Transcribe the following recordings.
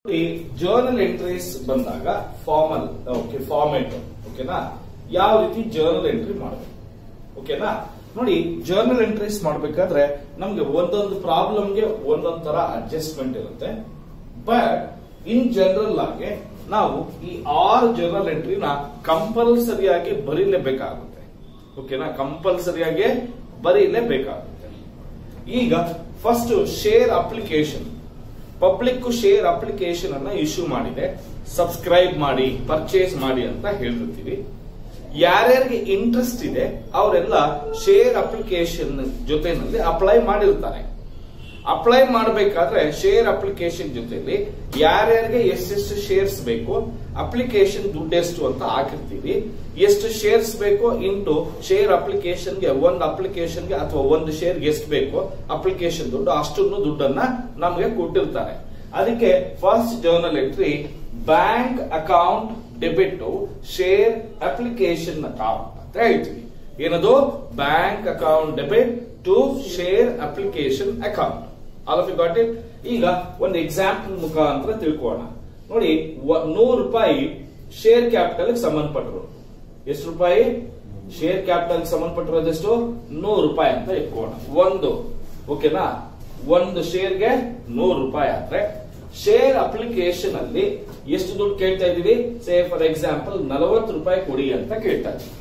ಈ journal entries ಬಂದಾಗ formal format ಓಕೆನಾ, ಯಾವ ರೀತಿ ಜರ್ನಲ್ ಎಂಟ್ರಿ ಮಾಡಬೇಕು ಓಕೆನಾ. ನೋಡಿ, ಜರ್ನಲ್ ಎಂಟ್ರೀಸ್ ಮಾಡಬೇಕಾದ್ರೆ ನಮ್ಗೆ ಒಂದೊಂದು ಪ್ರಾಬ್ಲಮ್ಗೆ ಒಂದೊಂದು ತರ ಅಡ್ಜಸ್ಟ್ಮೆಂಟ್ ಇರುತ್ತೆ. ಬಟ್ ಇನ್ ಜನರಲ್ ಆಗಿ ನಾವು ಈ 6 ಜರ್ನಲ್ ಎಂಟ್ರಿನ ಕಂಪಲ್ಸರಿಯಾಗಿ ಬರೀಲೇಬೇಕಾಗುತ್ತೆ ಓಕೆನಾ, ಕಂಪಲ್ಸರಿಯಾಗಿ ಬರೀಲೇಬೇಕಾಗುತ್ತೆ. ಈಗ first share application, public share application ಅನ್ನ ಇಶ್ಯೂ ಮಾಡಿದೆ, ಸಬ್ಸ್ಕ್ರೈಬ್ ಮಾಡಿ, ಪರ್ಚೇಸ್ ಮಾಡಿ ಅಂತ ಹೇಳಿರ್ತೀವಿ. ಯಾರ್ಯಾರಿಗೆ ಇಂಟ್ರೆಸ್ಟ್ ಇದೆ ಅವರೆಲ್ಲ ಶೇರ್ ಅಪ್ಲಿಕೇಶನ್ ಜೊತೆನಲ್ಲಿ ಅಪ್ಲೈ ಮಾಡಿರ್ತಾರೆ. ಅಪ್ಲೈ ಮಾಡಬೇಕಾದ್ರೆ ಶೇರ್ ಅಪ್ಲಿಕೇಶನ್ ಜೊತೆಲಿ ಯಾರ್ಯಾರಿಗೆ ಎಷ್ಟೆಷ್ಟು ಶೇರ್ಸ್ ಬೇಕು, ಅಪ್ಲಿಕೇಶನ್ ದುಡ್ಡು ಎಷ್ಟು ಅಂತ ಹಾಕಿರ್ತೀವಿ. ಎಷ್ಟು ಶೇರ್ಸ್ ಬೇಕು ಇಂಟು ಶೇರ್ ಅಪ್ಲಿಕೇಶನ್ಗೆ, ಒಂದು ಅಪ್ಲಿಕೇಶನ್ಗೆ ಅಥವಾ ಒಂದು ಶೇರ್ಗೆ ಎಷ್ಟು ಬೇಕು ಅಪ್ಲಿಕೇಶನ್ ದುಡ್ಡು, ಅಷ್ಟನ್ನು ದುಡ್ಡನ್ನ ನಮಗೆ ಕೊಟ್ಟಿರ್ತಾರೆ. ಅದಕ್ಕೆ first journal entry bank account debit to share application account ಅಂತ ಹೇಳ್ತೀವಿ. ಏನದು? Bank account debit to share application account. All of you got it. ಈಗ ಒಂದು ಎಕ್ಸಾಂಪಲ್ ಮುಖಾಂತರ ತಿಳ್ಕೊಳ್ಳೋಣ. ನೋಡಿ, 100 ರೂಪಾಯಿ ಶೇರ್ ಕ್ಯಾಪಿಟಲ್ ಸಂಬಂಧಪಟ್ಟರು. ಎಷ್ಟು ರೂಪಾಯಿ ಶೇರ್ ಕ್ಯಾಪಿಟಲ್ ಸಂಬಂಧಪಟ್ಟಿರೋದೆಷ್ಟು? 100 ರೂಪಾಯಿ ಅಂತ ಇಟ್ಕೊಳ್ಳೋಣ. ಒಂದು ಓಕೆನಾ, ಒಂದು ಶೇರ್ಗೆ 100 ರೂಪಾಯಿ ಆದ್ರೆ ಶೇರ್ ಅಪ್ಲಿಕೇಶನ್ ಅಲ್ಲಿ ಎಷ್ಟು ದುಡ್ಡು ಕೇಳ್ತಾ ಇದೀವಿ? ಸೇ ಫಾರ್ ಎಕ್ಸಾಂಪಲ್ 40 ರೂಪಾಯಿ ಕೊಡಿ ಅಂತ ಕೇಳ್ತಾ ಇದೀವಿ.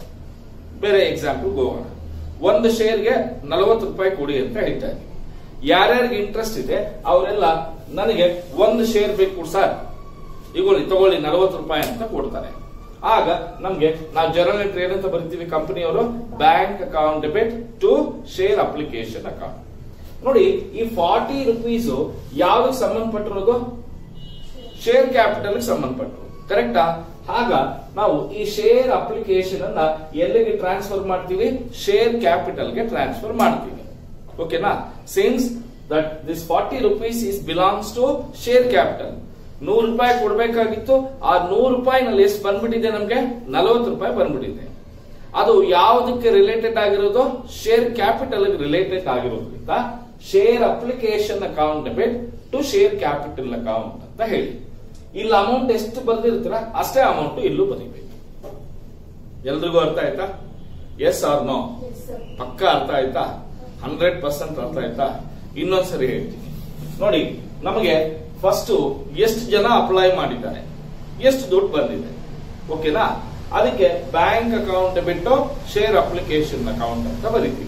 ಬೇರೆ ಎಕ್ಸಾಂಪಲ್ ಹೋಗೋಣ. ಒಂದು ಶೇರ್ಗೆ 40 ರೂಪಾಯಿ ಕೊಡಿ ಅಂತ ಹೇಳ್ತಾ ಇದೀವಿ. ಯಾರ್ಯಾರಿಗೆ ಇಂಟ್ರೆಸ್ಟ್ ಇದೆ ಅವರೆಲ್ಲ ನನಗೆ ಒಂದು ಶೇರ್ ಬೇಕು ಸರ್, ತಗೊಳ್ಳಿ 40 ರೂಪಾಯಿ ಅಂತ ಕೊಡ್ತಾರೆ. ಆಗ ನಮ್ಗೆ ನಾವು ಜರ್ನಲ್ ಎಂಟ್ರಿ ಏನಂತ ಬರೀತೀವಿ? ಕಂಪನಿಯವರು bank account debit to share application account. ನೋಡಿ, ಈ 40 ರುಪೀಸ್ ಯಾವ್ದಕ್ಕೆ ಸಂಬಂಧಪಟ್ಟಿರೋದು? Share capital ಸಂಬಂಧಪಟ್ಟರು. ಕರೆಕ್ಟಾ? ಆಗ ನಾವು ಈ ಶೇರ್ ಅಪ್ಲಿಕೇಶನ್ ಅನ್ನ ಎಲ್ಲಿಗೆ ಟ್ರಾನ್ಸ್ಫರ್ ಮಾಡ್ತೀವಿ? ಶೇರ್ ಕ್ಯಾಪಿಟಲ್ಗೆ ಟ್ರಾನ್ಸ್ಫರ್ ಮಾಡ್ತೀವಿ ಓಕೆನಾ. Since that this 40 rupees is belongs to share capital. 100 ರೂಪಾಯಿ ಕೊಡ್ಬೇಕಾಗಿತ್ತು, ಆ 100 ರೂಪಾಯಿನಲ್ಲಿ ಎಷ್ಟು ಬಂದ್ಬಿಟ್ಟಿದೆ? ನಮ್ಗೆ 40 ರೂಪಾಯಿ ಬಂದ್ಬಿಟ್ಟಿದೆ. ಅದು ಯಾವುದಕ್ಕೆ ರಿಲೇಟೆಡ್ ಆಗಿರೋದು? ಶೇರ್ ಕ್ಯಾಪಿಟಲ್ ರಿಲೇಟೆಡ್ ಆಗಿರೋದ್ರಿಂದ share application account debit to share capital account ಅಂತ ಹೇಳಿ. ಇಲ್ಲಿ ಅಮೌಂಟ್ ಎಷ್ಟು ಬರ್ದಿರ್ತೀರ ಅಷ್ಟೇ ಅಮೌಂಟ್ ಇಲ್ಲೂ ಬರೀಬೇಕು. ಎಲ್ರಿಗೂ ಅರ್ಥ ಆಯ್ತಾ? Yes or no? ಪಕ್ಕ ಅರ್ಥ ಆಯ್ತಾ? 100% ಅರ್ಥ ಆಯ್ತಾ? ಇನ್ನೊಂದ್ಸರಿ ಹೇಳ್ತೀನಿ ನೋಡಿ. ನಮಗೆ ಫಸ್ಟ್ ಎಷ್ಟು ಜನ ಅಪ್ಲೈ ಮಾಡಿದ್ದಾರೆ, ಎಷ್ಟು ದುಡ್ಡು ಬಂದಿದೆ ಓಕೆನಾ. ಅದಕ್ಕೆ bank account debit share application account ಅಂತ ಬರೀತೀವಿ.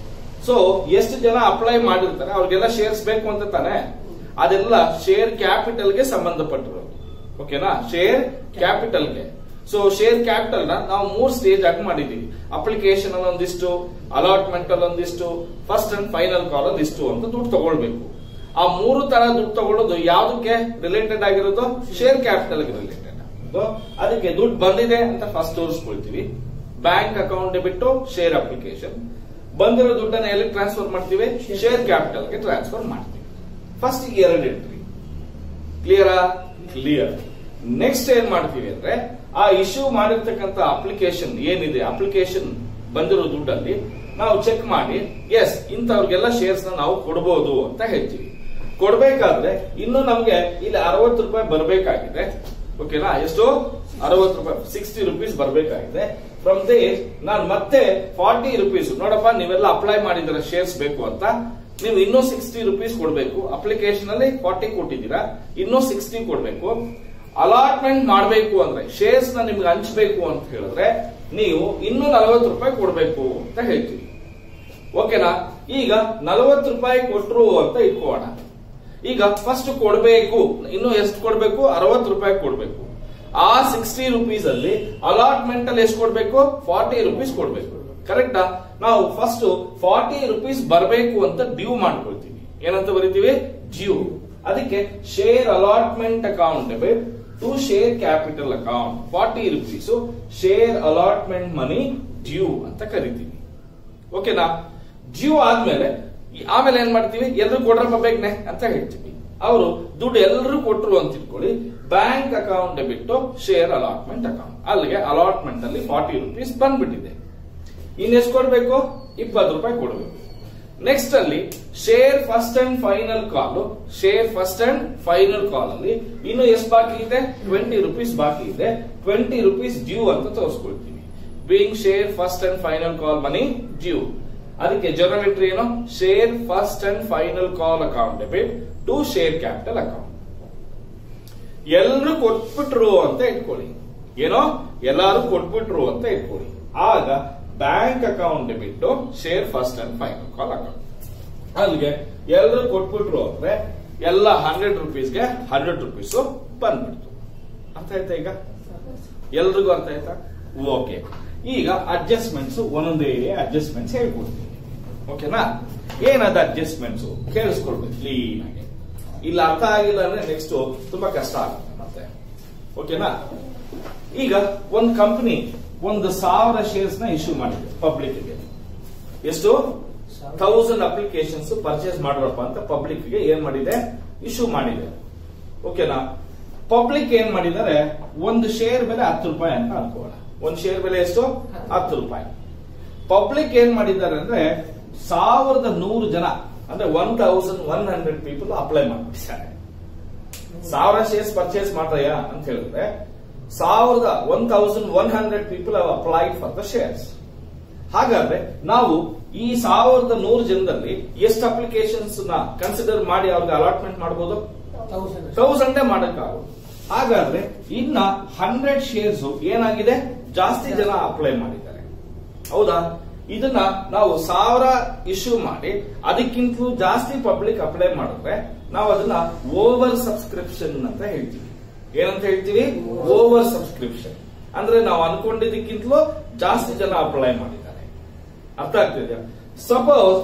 ಸೊ ಎಷ್ಟು ಜನ ಅಪ್ಲೈ ಮಾಡಿರ್ತಾರೆ ಅವ್ರಿಗೆಲ್ಲ ಶೇರ್ಸ್ ಬೇಕು ಅಂತ ತಾನೆ. ಅದೆಲ್ಲ ಶೇರ್ ಕ್ಯಾಪಿಟಲ್ಗೆ ಸಂಬಂಧಪಟ್ಟಿರೋದು ಓಕೆನಾ, ಶೇರ್ ಕ್ಯಾಪಿಟಲ್ಗೆ. ಸೊ ಶೇರ್ ಕ್ಯಾಪಿಟಲ್ ನ ನಾವು 3 ಸ್ಟೇಜ್ ಆಗಿ ಮಾಡಿದೀವಿ. ಅಪ್ಲಿಕೇಶನ್ ಅಲ್ಲಿ ಒಂದಿಷ್ಟು, ಅಲಾಟ್ಮೆಂಟ್ ಅಲ್ಲಿ ಒಂದಿಷ್ಟು, ಫಸ್ಟ್ ಅಂಡ್ ಫೈನಲ್ ಕಾಲ್ ಅಲ್ಲಿ ಇಷ್ಟು ಅಂತ ದುಡ್ಡು ತಗೊಳ್ಬೇಕು. ಆ 3 ತರ ದುಡ್ಡು ತಗೊಳ್ಳೋದು ಯಾವ್ದಕ್ಕೆ ರಿಲೇಟೆಡ್ ಆಗಿರೋದು? ಶೇರ್ ಕ್ಯಾಪಿಟಲ್ ಗೆ ರಿಲೇಟೆಡ್. ಅದಕ್ಕೆ ದುಡ್ಡು ಬಂದಿದೆ ಅಂತ ಫಸ್ಟ್ ತೋರಿಸ್ಕೊಳ್ತೀವಿ. Bank account debit share application. ಬಂದಿರೋ ದುಡ್ಡನ್ನ ಎಲ್ಲಿ ಟ್ರಾನ್ಸ್ಫರ್ ಮಾಡ್ತೀವಿ? ಶೇರ್ ಕ್ಯಾಪಿಟಲ್ ಗೆ ಟ್ರಾನ್ಸ್ಫರ್ ಮಾಡ್ತೀವಿ. ಫಸ್ಟ್ 2 ಎಂಟ್ರಿ ಕ್ಲಿಯರಾ? ಕ್ಲಿಯರ್. ನೆಕ್ಸ್ಟ್ ಏನ್ ಮಾಡ್ತೀವಿ ಅಂದ್ರೆ, ಆ ಇಶ್ಯೂ ಮಾಡಿರ್ತಕ್ಕಂಥ ಅಪ್ಲಿಕೇಶನ್ ಏನಿದೆ, ಅಪ್ಲಿಕೇಶನ್ ಬಂದಿರೋ ದುಡ್ಡಲ್ಲಿ ನಾವು ಚೆಕ್ ಮಾಡಿ ಎಸ್ ಇಂಥವ್ರಿಗೆಲ್ಲ ಶೇರ್ಸ್ ನಾವು ಕೊಡಬಹುದು ಅಂತ ಹೇಳ್ತೀವಿ. ಕೊಡ್ಬೇಕಾದ್ರೆ ಇನ್ನು ನಮ್ಗೆ ಇಲ್ಲಿ 60 ರೂಪಾಯಿ ಬರಬೇಕಾಗಿದೆ ಓಕೆನಾ. ಎಷ್ಟು? 60 ರೂಪಾಯಿ, 60 ರುಪೀಸ್ ಬರಬೇಕಾಗಿದೆ. ಫ್ರಮ್ ದೇರ್ ನಾನು ಮತ್ತೆ 40 ರುಪೀಸ್, ನೋಡಪ್ಪ ನೀವೆಲ್ಲ ಅಪ್ಲೈ ಮಾಡಿದ್ರೆ ಶೇರ್ಸ್ ಬೇಕು ಅಂತ, ನೀವು ಇನ್ನೂ 60 ರುಪೀಸ್ ಕೊಡಬೇಕು. ಅಪ್ಲಿಕೇಶನ್ ಅಲ್ಲಿ 40 ಕೊಟ್ಟಿದ್ದೀರಾ, ಇನ್ನೂ 60 ಕೊಡಬೇಕು. ಅಲಾಟ್ಮೆಂಟ್ ಮಾಡಬೇಕು ಅಂದ್ರೆ, ಶೇರ್ಸ್ ನ ನಿಮ್ಗೆ ಹಂಚಬೇಕು ಅಂತ ಹೇಳಿದ್ರೆ ನೀವು ಇನ್ನೂ 40 ರೂಪಾಯಿ ಕೊಡಬೇಕು ಅಂತ ಹೇಳ್ತೀವಿ ಓಕೆನಾ. ಈಗ 40 ರೂಪಾಯಿ ಕೊಟ್ರು ಅಂತ ಇಟ್ಕೋಣ. ಈಗ ಫಸ್ಟ್ ಕೊಡಬೇಕು, ಇನ್ನು ಎಷ್ಟು ಕೊಡಬೇಕು? 60 ರೂಪಾಯಿ ಕೊಡಬೇಕು. ಆ 60 ರುಪೀಸ್ ಅಲ್ಲಿ ಅಲಾಟ್ಮೆಂಟ್ ಅಲ್ಲಿ ಎಷ್ಟು ಕೊಡಬೇಕು? 40 ರುಪೀಸ್ ಕೊಡಬೇಕು. ಕರೆಕ್ಟಾ? ನಾವು ಫಸ್ಟ್ 40 ರುಪೀಸ್ ಬರಬೇಕು ಅಂತ ಡ್ಯೂ ಮಾಡ್ಕೊಳ್ತೀವಿ. ಏನಂತ ಬರೀತೀವಿ? ಡ್ಯೂ. ಅದಕ್ಕೆ share allotment account debit to share capital account 40 rupees share allotment money due ಅಂತ ಕರಿತೀವಿ ಓಕೆನಾ. ಡ್ಯೂ ಆದ್ಮೇಲೆ ಆಮೇಲೆ ಏನ್ ಮಾಡ್ತೀವಿ? ಎಲ್ರು ಕೊಡ್ರಪ್ಪ ಬೇಗನೆ ಅಂತ ಹೇಳ್ತೀವಿ. ಅವರು ದುಡ್ಡು ಎಲ್ಲರೂ ಕೊಟ್ರು ಅಂತ ಇಟ್ಕೊಳ್ಳಿ. Bank account debit share allotment account. ಅಲ್ಲಿಗೆ ಅಲಾಟ್ಮೆಂಟ್ ಅಲ್ಲಿ 40 ರುಪೀಸ್ ಬಂದ್ಬಿಟ್ಟಿದೆ. ಇನ್ನೆಷ್ಟು ಕೊಡ್ಬೇಕು? 20 ರೂಪಾಯಿ ಕೊಡಬೇಕು. ನೆಕ್ಸ್ಟ್ ಅಲ್ಲಿ share first and final call, share first and final call ಅಲ್ಲಿ ಇನ್ನು ಎಷ್ಟು ಬಾಕಿ ಇದೆ? 20 rupees ಬಾಕಿ ಇದೆ. 20 rupees ಡ್ಯೂ ಅಂತ ತೋರಿಸ್ಕೊಳ್ತೀವಿ. Being share first and final call money due. ಅದಕ್ಕೆ ಜರ್ನಲ್ ಎಂಟ್ರಿ ಏನು? Share first and final call account debit to share capital account. ಎಲ್ಲರೂ ಕೊಟ್ಬಿಟ್ರು ಅಂತ ಇಟ್ಕೊಳ್ಳಿ. ಏನೋ ಎಲ್ಲಾರು ಕೊಟ್ಬಿಟ್ರು ಅಂತ ಇಟ್ಕೊಳ್ಳಿ. ಆಗ bank account debit share first and final call account. ಅಲ್ಲಿಗೆ ಎಲ್ಲರೂ ಕೊಟ್ಬಿಟ್ರು ಅಂದ್ರೆ ಎಲ್ಲ 100 rupeesಗೆ 100 rupees ಬಂದ್ಬಿಡ್ತು. ಅರ್ಥ ಆಯ್ತಾ? ಈಗ ಎಲ್ರಿಗೂ ಅರ್ಥ ಆಯ್ತಾ? ಓಕೆ. ಈಗ ಅಡ್ಜಸ್ಟ್ಮೆಂಟ್ಸ್ ಒಂದೊಂದೇ ಅಡ್ಜಸ್ಟ್ಮೆಂಟ್ಸ್ ಹೇಳ್ಕೊಡ್ತೀನಿ. ಓಕೆನಾ? ಏನದ ಅಡ್ಜಸ್ಟ್ಮೆಂಟ್ಸ್ ಕೇಳಿಸ್ಕೊಳ್ಬೇಕು ಕ್ಲೀನ್ ಆಗಿ. ಇಲ್ಲ ಅರ್ಥ ಆಗಿಲ್ಲ ಅಂದ್ರೆ ನೆಕ್ಸ್ಟ್ ತುಂಬಾ ಕಷ್ಟ ಆಗುತ್ತೆ ಮತ್ತೆ. ಓಕೆನಾ? ಈಗ ಒಂದು ಕಂಪನಿ 1000 ಶೇರ್ಸ್ ನ ಇಶ್ಯೂ ಮಾಡಿದೆ ಪಬ್ಲಿಕ್ ಗೆ. ಎಷ್ಟು? 1000 ಅಪ್ಲಿಕೇಶನ್ಸ್ ಪರ್ಚೇಸ್ ಮಾಡ್ರಪ್ಪ ಅಂತ ಪಬ್ಲಿಕ್ ಗೆ ಏನ್ ಮಾಡಿದೆ? ಇಶ್ಯೂ ಮಾಡಿದೆ. ಓಕೆನಾ? ಪಬ್ಲಿಕ್ ಏನ್ ಮಾಡಿದ್ದಾರೆ? ಒಂದು ಶೇರ್ ಬೆಲೆ 10 ರೂಪಾಯಿ ಅಂತ ಅನ್ಕೋಣ. ಒಂದು ಶೇರ್ ಬೆಲೆ ಎಷ್ಟು? 10 ರೂಪಾಯಿ. ಪಬ್ಲಿಕ್ ಏನ್ ಮಾಡಿದ್ದಾರೆ ಅಂದ್ರೆ 1100 ಜನ ಅಂದ್ರೆ 1100 ಪೀಪಲ್ ಅಪ್ಲೈ ಮಾಡ್ಬಿಟ್ಟಿದ್ದಾರೆ. 1000 ಶೇರ್ಸ್ ಪರ್ಚೇಸ್ ಮಾಡ್ರಯ್ಯ ಅಂತ ಹೇಳಿದ್ರೆ 1100 people have applied for the shares. ಹಾಗಾದ್ರೆ ನಾವು ಈ 1100 ಜನದಲ್ಲಿ ಎಷ್ಟು ಅಪ್ಲಿಕೇಶನ್ಸ್ ನ ಕನ್ಸಿಡರ್ ಮಾಡಿ ಅವ್ರಿಗೆ ಅಲಾಟ್ಮೆಂಟ್ ಮಾಡಬಹುದು? 1000 ಮಾಡಕ್ಕಾಗುತ್ತೆ. ಹಾಗಾದ್ರೆ ಇನ್ನ 100 ಶೇರ್ಸ್ ಏನಾಗಿದೆ? ಜಾಸ್ತಿ ಜನ ಅಪ್ಲೈ ಮಾಡಿದ್ದಾರೆ. ಹೌದಾ? ಇದನ್ನ ನಾವು 1000 ಇಶ್ಯೂ ಮಾಡಿ ಅದಕ್ಕಿಂತಲೂ ಜಾಸ್ತಿ ಪಬ್ಲಿಕ್ ಅಪ್ಲೈ ಮಾಡಿದ್ರೆ ನಾವು ಅದನ್ನ ಓವರ್ ಸಬ್ಸ್ಕ್ರಿಪ್ಷನ್ ಅಂತ ಹೇಳ್ತೀವಿ. ಏನಂತ ಹೇಳ್ತೀವಿ? Over subscription. ಅಂದ್ರೆ ನಾವು ಅನ್ಕೊಂಡಿದ್ದಕ್ಕಿಂತಲೂ ಜಾಸ್ತಿ ಜನ ಅಪ್ಲೈ ಮಾಡಿದ್ದಾರೆ. ಅರ್ಥ ಆಗ್ತಿದೆ? ಸಪೋಸ್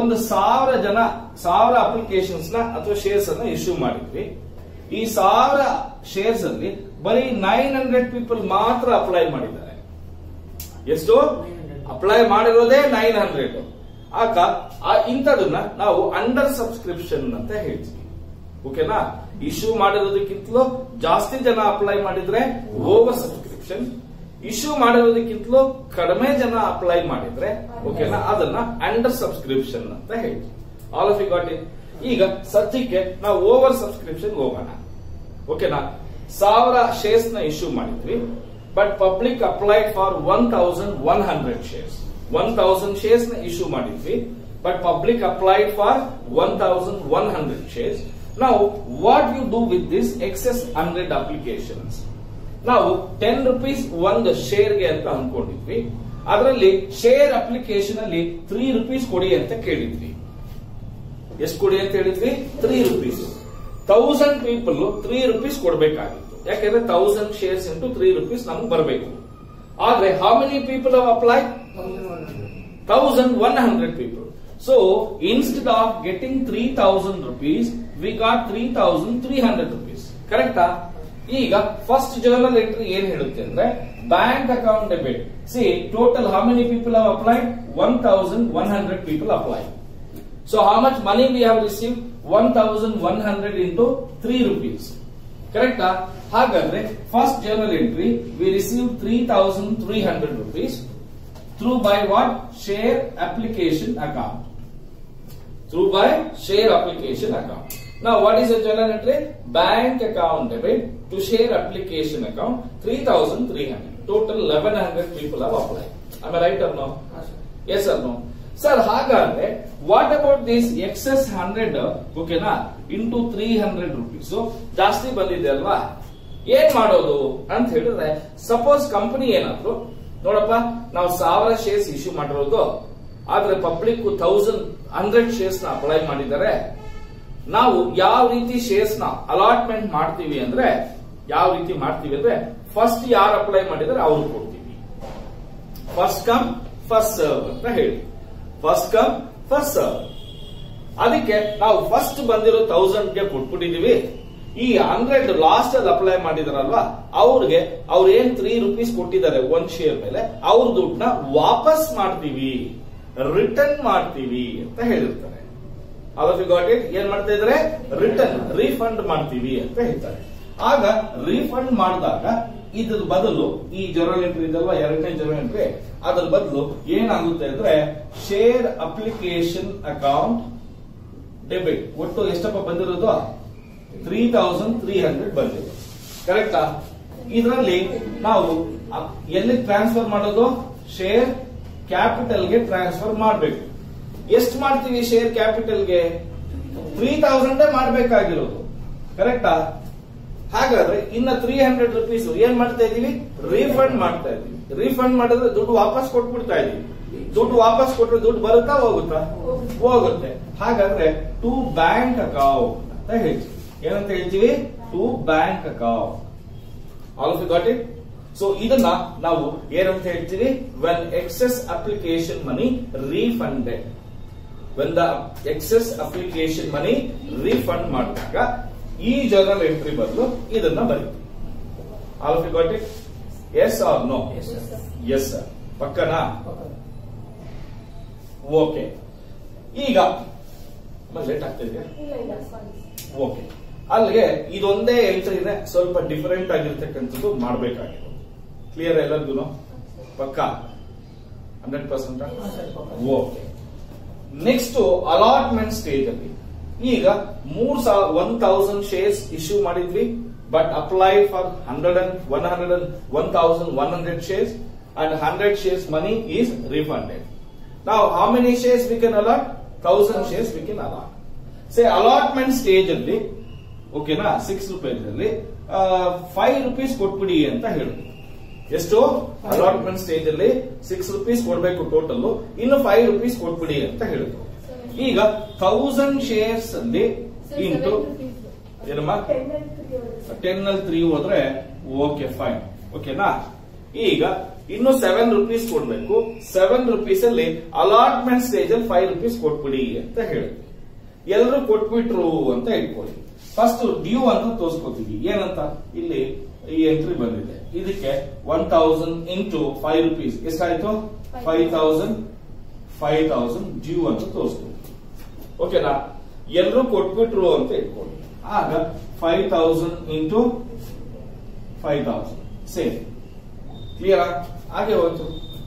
1000 ಅಪ್ಲಿಕೇಶನ್ಸ್ ನ ಅಥವಾ ಶೇರ್ಸ್ ಅನ್ನ ಇಶ್ಯೂ ಮಾಡಿದ್ವಿ. ಈ 1000 ಶೇರ್ಸ್ ಅಲ್ಲಿ ಬರೀ 900 ಪೀಪಲ್ ಮಾತ್ರ ಅಪ್ಲೈ ಮಾಡಿದ್ದಾರೆ. ಎಷ್ಟು? ಅಪ್ಲೈ ಮಾಡಿರೋದೇ 900. ಆಗ ಇಂಥದನ್ನ ನಾವು ಅಂಡರ್ ಸಬ್ಸ್ಕ್ರಿಪ್ಷನ್ ಅಂತ ಹೇಳ್ತೀವಿ. ಓಕೆನಾ? ಇಶ್ಯೂ ಮಾಡಿರೋದಕ್ಕಿಂತಲೂ ಜಾಸ್ತಿ ಜನ ಅಪ್ಲೈ ಮಾಡಿದ್ರೆ ಓವರ್ ಸಬ್ಸ್ಕ್ರಿಪ್ಷನ್. ಇಶ್ಯೂ ಮಾಡಿರೋದಕ್ಕಿಂತಲೂ ಕಡಿಮೆ ಜನ ಅಪ್ಲೈ ಮಾಡಿದ್ರೆ ಓಕೆನಾ ಅದನ್ನ ಅಂಡರ್ ಸಬ್ಸ್ಕ್ರಿಪ್ಷನ್ ಅಂತ ಹೇಳ್ತೀವಿ. All of you got it? ಈಗ ಸದ್ಯಕ್ಕೆ ನಾವು ಓವರ್ ಸಬ್ಸ್ಕ್ರಿಪ್ಷನ್ ಹೋಗೋಣ. ಓಕೆನಾ? 1000 ಶೇರ್ಸ್ ನ ಇಶ್ಯೂ ಮಾಡಿದ್ವಿ. But public applied for 1100 shares. 1000 shares ನ ಇಶ್ಯೂ ಮಾಡಿದ್ವಿ. But public applied for 1100 shares. Now, what you do with this excess 100 applications? ನಾವು 10 rupees ಒಂದು ಶೇರ್ ಗೆ ಅಂತ ಅನ್ಕೊಂಡಿದ್ವಿ. ಅದರಲ್ಲಿ ಶೇರ್ ಅಪ್ಲಿಕೇಶನ್ ಅಲ್ಲಿ 3 rupees ಕೊಡಿ ಅಂತ ಕೇಳಿದ್ವಿ. ಎಷ್ಟು ಕೊಡಿ ಅಂತ ಹೇಳಿದ್ವಿ? 3 rupees. 1000 ಪೀಪಲ್ 3 rupees ಕೊಡಬೇಕಾಗಿತ್ತು. ಯಾಕೆಂದ್ರೆ 1000 ಶೇರ್ಸ್ ಇಂಟು 3 rupees ನಮ್ಗೆ ಬರಬೇಕು. ಆದ್ರೆ how many people have applied? 1100 people. So instead of getting 3000 rupees, we got 3300 rupees. ಕರೆಕ್ಟಾ? ಈಗ ಫಸ್ಟ್ ಜರ್ನಲ್ ಎಂಟ್ರಿ ಏನ್ ಹೇಳುತ್ತೆ ಅಂದ್ರೆ bank account debit. See total how many people have applied? 1100 people applied. So how much money we have received? 1100 into 3 rupees. ಕರೆಕ್ಟಾ? ಹಾಗಾದ್ರೆ first journal entry we received 3300 rupees through by what? Share application account. Through by share application account. Now what is the journal entry? Bank account debit to share application account 3300. Total 1100 people have applied. Am I right or no? Yes or no? Sir, ಹಾಗಾದ್ರೆ what about this excess 100 ಓಕೆನಾ into 300 rupees? So ಜಾಸ್ತಿ ಬಂದಿದೆ ಅಲ್ವಾ? ಏನ್ ಮಾಡೋದು ಅಂತ ಹೇಳಿದ್ರೆ suppose company ಏನಾದ್ರು ನೋಡಪ್ಪ ನಾವು 1000 ಶೇರ್ಸ್ ಇಶ್ಯೂ ಮಾಡಿರೋದು, ಆದ್ರೆ ಪಬ್ಲಿಕ್ 100 ಶೇರ್ಸ್ ನ ಅಪ್ಲೈ ಮಾಡಿದ್ದಾರೆ. ನಾವು ಯಾವ ರೀತಿ ಶೇರ್ಸ್ ನ ಅಲಾಟ್ಮೆಂಟ್ ಮಾಡ್ತೀವಿ ಅಂದ್ರೆ ಫಸ್ಟ್ ಯಾರು ಅಪ್ಲೈ ಮಾಡಿದರೆ ಅವ್ರು ಕೊಡ್ತೀವಿ. ಫಸ್ಟ್ ಕಮ್ ಫಸ್ಟ್ ಸರ್ವ್ ಅಂತ ಹೇಳಿ. First come first serve. ಅದಕ್ಕೆ ನಾವು ಫಸ್ಟ್ ಬಂದಿರೋ 1000ಗೆ ಕೊಟ್ಬಿಟ್ಟಿದೀವಿ. ಈ 100 ಲಾಸ್ಟ್ ಅಲ್ಲಿ ಅಪ್ಲೈ ಮಾಡಿದಾರಲ್ವಾ ಅವ್ರಿಗೆ ಅವ್ರು ಏನ್ 3 rupees ಕೊಟ್ಟಿದ್ದಾರೆ ಒಂದ್ ಶೇರ್ ಮೇಲೆ, ಅವ್ರ ದುಡ್ಡನ್ನ ವಾಪಸ್ ಮಾಡ್ತೀವಿ, ರಿಟರ್ನ್ ಮಾಡ್ತೀವಿ ಅಂತ ಹೇಳಿರ್ತಾರೆ. All of you got it? ಏನ್ ಮಾಡ್ತಾ ಇದಾರೆ? ರಿಟರ್ನ್, ರೀಫಂಡ್ ಮಾಡ್ತೀವಿ ಅಂತ ಹೇಳ್ತಾರೆ. ಆಗ ರೀಫಂಡ್ ಮಾಡಿದಾಗ ಇದ್ರ ಬದಲು ಈ ಜರ್ನಲ್ ಎಂಟ್ರಿ ಇದಲ್ವಾ ಎರಡನೇ ಜರ್ನಲ್ ಎಂಟ್ರಿ, ಅದ್ರ ಬದಲು ಏನಾಗುತ್ತೆ ಅಂದ್ರೆ ಶೇರ್ ಅಪ್ಲಿಕೇಶನ್ ಅಕೌಂಟ್ ಡೆಬಿಟ್. ಒಟ್ಟು ಎಷ್ಟಪ್ಪ ಬಂದಿರೋದು? 3300 ಬಂದಿದೆ. ಕರೆಕ್ಟಾ? ಇದರಲ್ಲಿ ನಾವು ಎಲ್ಲಿ ಟ್ರಾನ್ಸ್ಫರ್ ಮಾಡೋದು? ಶೇರ್ ಕ್ಯಾಪಿಟಲ್ಗೆ ಟ್ರಾನ್ಸ್ಫರ್ ಮಾಡಬೇಕು. ಎಷ್ಟು ಮಾಡ್ತೀವಿ ಶೇರ್ ಕ್ಯಾಪಿಟಲ್ಗೆ? 3000 ಮಾಡಬೇಕಾಗಿರೋದು. ಕರೆಕ್ಟಾ? ಹಾಗಾದ್ರೆ ಇನ್ನ 300 ರುಪೀಸ್ ಏನ್ ಮಾಡ್ತಾ ಇದೀವಿ? ರೀಫಂಡ್ ಮಾಡ್ತಾ ಇದೀವಿ. ರೀಫಂಡ್ ಮಾಡಿದ್ರೆ ದುಡ್ಡು ವಾಪಸ್ ಕೊಟ್ಬಿಡ್ತಾ ಇದೀವಿ. ದುಡ್ಡು ವಾಪಸ್ ಕೊಟ್ರೆ ದುಡ್ಡು ಬರುತ್ತಾ ಹೋಗುತ್ತಾ? ಹೋಗುತ್ತೆ. ಹಾಗಾದ್ರೆ ಟು ಬ್ಯಾಂಕ್ ಅಕೌಂಟ್ ಅಂತ ಹೇಳ್ತೀವಿ. ಏನಂತ ಹೇಳ್ತೀವಿ? To bank account. All of you got it? So ಇದನ್ನ ನಾವು ಏನಂತ ಹೇಳ್ತೀವಿ? When excess application money refunded. When the excess application money refund ಮಾಡಿದಾಗ ಈ ಜರ್ನಲ್ ಎಂಟ್ರಿ ಬದಲು ಇದನ್ನ ಬರೀತೀವಿ. All of you got it? Yes or no? Yes sir. ಪಕ್ಕನಾ? ಓಕೆ. ಈಗ ಲೇಟ್ ಆಗ್ತಿದೆ. ಓಕೆ. ಅಲ್ಲಿಗೆ ಇದೊಂದೇ ಎಂಟ್ರಿನೇ ಸ್ವಲ್ಪ ಡಿಫರೆಂಟ್ ಆಗಿರ್ತಕ್ಕಂಥದ್ದು ಮಾಡಬೇಕಾಗಿರೋದು. ಕ್ಲಿಯರ್ ಎಲ್ಲರಿಗೂ? ಪಕ್ಕ 100%? ಓಕೆ. ನೆಕ್ಸ್ಟ್ ಅಲಾಟ್ಮೆಂಟ್ ಸ್ಟೇಜ್ ಅಲ್ಲಿ ಈಗ 1000 ಶೇರ್ಸ್ ಇಶ್ಯೂ ಮಾಡಿದ್ವಿ. But apply for 1100 shares and 100 shares money is refunded. Now how many shares we can allot? 1000 shares we can allot. Say allotment stage ಅಲ್ಲಿ ಓಕೆನಾ 6 ರೂಪಾಯಿದಲ್ಲಿ 5 rupees ಕೊಟ್ಬಿಡಿ ಅಂತ ಹೇಳಿದ್ರು. ಎಷ್ಟು? ಅಲಾಟ್ಮೆಂಟ್ ಸ್ಟೇಜ್ ಅಲ್ಲಿ 6 rupees ಕೊಡ್ಬೇಕು ಟೋಟಲ್, ಇನ್ನು 5 rupees ಕೊಟ್ಬಿಡಿ ಅಂತ ಹೇಳಿದ್ರು. ಈಗ 1000 ಶೇರ್ಸ್ ಅಲ್ಲಿ ಇಂಟು ಏನಮ್ಮ 10 ಅಲ್ಲಿ 3 ಹೋದ್ರೆ ಓಕೆ ಫೈನ್. ಓಕೆನಾ? ಈಗ ಇನ್ನು 7 rupees ಕೊಡ್ಬೇಕು. 7 rupees ಅಲ್ಲಿ ಅಲಾಟ್ಮೆಂಟ್ ಸ್ಟೇಜ್ ಅಲ್ಲಿ 5 rupees ಕೊಟ್ಬಿಡಿ ಅಂತ ಹೇಳಿದ್ವಿ. ಎಲ್ಲರೂ ಕೊಟ್ಬಿಟ್ರು ಅಂತ ಇಟ್ಕೊಳ್ಳಿ. ಫಸ್ಟ್ ಡ್ಯೂ ಅಂತ ತೋರಿಸ್ಕೊತೀವಿ. ಏನಂತ? ಇಲ್ಲಿ ಈ ಎಂಟ್ರಿ ಬಂದಿದೆ. ಇದಕ್ಕೆ 1000 ಇಂಟು 5 rupees ಎಷ್ಟಾಯ್ತು? 5000 ಡ್ಯೂ ಅಂತ ತೋರಿಸ್ತೀವಿ. ಓಕೆನಾ? ಎಲ್ಲರೂ ಕೊಟ್ಬಿಟ್ರು ಅಂತ ಇಟ್ಕೊಳ್ಳಿ. ಆಗ 5000 ಇಂಟು 5000 ಸೇಮ್. ಕ್ಲಿಯರ್? ಹಾಗೆ ಹೋಯ್ತು.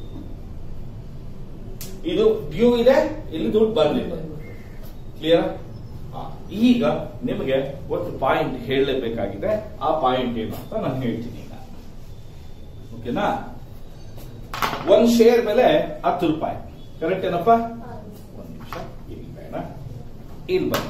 ಇದು ಡ್ಯೂ ಇದೆ, ಇಲ್ಲಿ ದುಡ್ಡು ಬಂದಿದೆ. ಕ್ಲಿಯರ್? ಈಗ ನಿಮಗೆ ಒಂದು ಪಾಯಿಂಟ್ ಹೇಳಲೇಬೇಕಾಗಿದೆ. ಆ ಪಾಯಿಂಟ್ ಏನು ಅಂತ ನಾನು ಹೇಳ್ತೀನಿ ಈಗ. ಓಕೆನಾ? ಒಂದ್ ಶೇರ್ ಬೆಲೆ 10 ರೂಪಾಯಿ. ಕರೆಕ್ಟ್ ಏನಪ್ಪ? ಒಂದು ನಿಮಿಷ ಇಲ್ಲಿ ಬೇಡ, ಇಲ್ಲಿ ಬನ್ನಿ.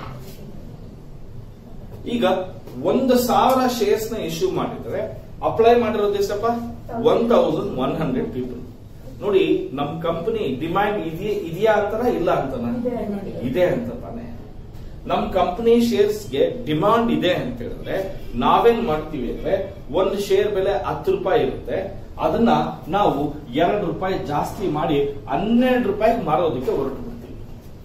ಈಗ 1000 ಶೇರ್ಸ್ ನ ಇಶ್ಯೂ ಮಾಡಿದ್ರೆ ಅಪ್ಲೈ ಮಾಡಿರೋದು ಎಷ್ಟಪ್ಪ? 1100 ಪೀಪಲ್. ನೋಡಿ, ನಮ್ ಕಂಪನಿ ಡಿಮ್ಯಾಂಡ್ ಇದೆಯಾ ಅಂತಾರ ಇಲ್ಲ ಅಂತಾನ? ಇದೆ ಅಂತ ತಾನೆ. ನಮ್ ಕಂಪನಿ ಶೇರ್ಸ್ಗೆ ಡಿಮಾಂಡ್ ಇದೆ ಅಂತ ಹೇಳಿದ್ರೆ ನಾವೇನ್ ಮಾಡ್ತೀವಿ ಅಂದ್ರೆ, ಒಂದು ಶೇರ್ ಬೆಲೆ 10 ರೂಪಾಯಿ ಇರುತ್ತೆ, ಅದನ್ನ ನಾವು 2 ರೂಪಾಯಿ ಜಾಸ್ತಿ ಮಾಡಿ 12 ರೂಪಾಯಿ ಮಾರೋದಕ್ಕೆ ಹೊರಟು ಬಿಡ್ತೀವಿ.